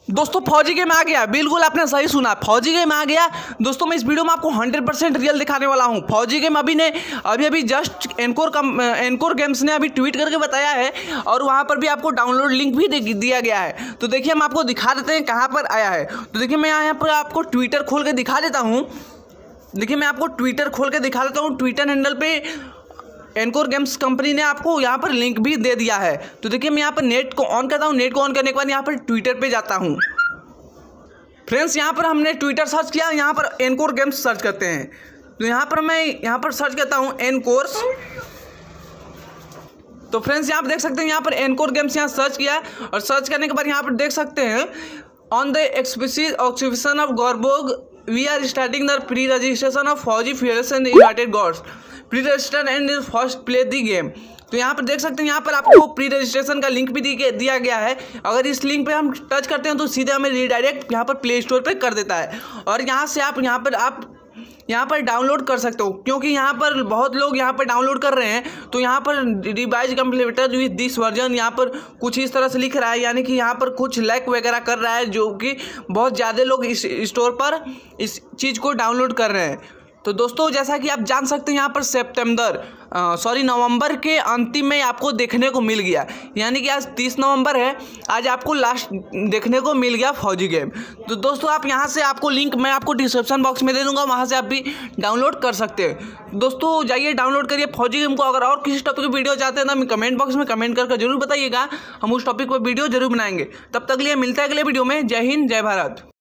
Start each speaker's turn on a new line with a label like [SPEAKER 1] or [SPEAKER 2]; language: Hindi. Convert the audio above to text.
[SPEAKER 1] दोस्तों फौजी गेम आ गया, बिल्कुल आपने सही सुना, फौजी गेम आ गया। दोस्तों मैं इस वीडियो में आपको 100% रियल दिखाने वाला हूं। फौजी गेम अभी जस्ट एनकोर गेम्स ने अभी ट्वीट करके बताया है और वहां पर भी आपको डाउनलोड लिंक भी दिया गया है। तो देखिए हम आपको दिखा देते हैं कहां पर आया है। तो देखिए मैं यहाँ पर आपको ट्विटर खोल के दिखा देता हूँ। देखिए मैं आपको ट्विटर खोल के दिखा देता हूँ। ट्विटर हैंडल पे एनकोर गेम्स कंपनी ने आपको यहाँ पर लिंक भी दे दिया है। तो देखिए मैं यहाँ पर नेट को ऑन करता हूँ। नेट को ऑन करने के बाद यहाँ पर ट्विटर पे जाता हूँ। फ्रेंड्स यहाँ पर हमने ट्विटर सर्च किया, यहाँ पर एनकोर गेम्स सर्च करते हैं। तो यहाँ पर मैं यहाँ पर सर्च करता हूँ एनकोर्स। तो फ्रेंड्स यहाँ पर देख सकते हैं, यहाँ पर एनकोर गेम्स यहाँ सर्च किया और सर्च करने के बाद यहाँ पर देख सकते हैं ऑन द एक्सपीशन ऑफ गॉर्बोग we are starting the pre registration of Fauji fields and united gods pre register and first play the game. तो यहाँ पर देख सकते हैं, यहाँ पर आपको प्री रजिस्ट्रेशन का लिंक भी दिया गया है। अगर इस लिंक पे हम टच करते हैं तो सीधे हमें रिडायरेक्ट यहाँ पर प्ले स्टोर पे कर देता है और यहाँ से आप यहाँ पर डाउनलोड कर सकते हो, क्योंकि यहाँ पर बहुत लोग यहाँ पर डाउनलोड कर रहे हैं। तो यहाँ पर revise completed with this version यहाँ पर कुछ इस तरह से लिख रहा है, यानी कि यहाँ पर कुछ लैग वगैरह कर रहा है, जो कि बहुत ज़्यादा लोग इस स्टोर पर इस चीज़ को डाउनलोड कर रहे हैं। तो दोस्तों जैसा कि आप जान सकते हैं, यहाँ पर नवंबर के अंतिम में आपको देखने को मिल गया, यानी कि आज 30 नवंबर है, आज आपको लास्ट देखने को मिल गया फौजी गेम। तो दोस्तों आप यहाँ से आपको लिंक मैं आपको डिस्क्रिप्शन बॉक्स में दे दूंगा, वहाँ से आप भी डाउनलोड कर सकते हैं। दोस्तों जाइए डाउनलोड करिए फौजी गेम को। अगर और किसी टॉपिक की वीडियो चाहते हैं तो हमें कमेंट बॉक्स में कमेंट करके जरूर बताइएगा, हम उस टॉपिक पर वीडियो जरूर बनाएंगे। तब तक लिए मिलता है अगले वीडियो में। जय हिंद, जय भारत।